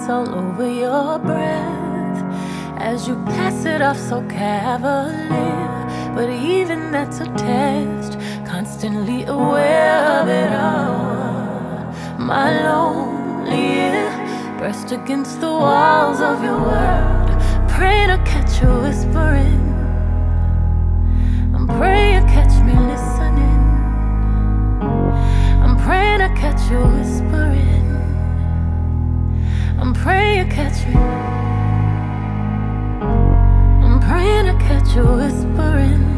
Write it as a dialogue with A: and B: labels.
A: it's all over your breath as you pass it off so cavalier. But even that's a test, constantly aware of it all. My lonely ear pressed against the walls of your world, praying to catch you whispering. I'm praying you catch me listening. I'm praying to catch you whispering. I'm praying you catch me. I'm praying to catch you whispering.